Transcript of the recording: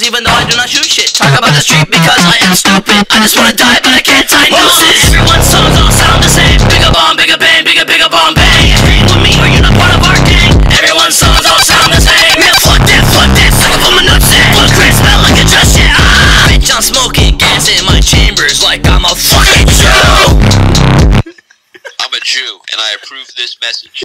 even though I do not shoot shit. Talk about the street because I am stupid. I just wanna die but I can't tie nooses. Everyone's songs all sound the same. Bigger bomb, bigger bang, bigger bomb bang. Agree with me or you're not part of our gang. Everyone's songs all sound the same. Yeah, fuck that, suck up on my nutsack. Blood crack smell like a dust, yeah. Bitch, I'm smoking gas in my chambers like I'm a fucking Jew. I'm a Jew, and I approve this message.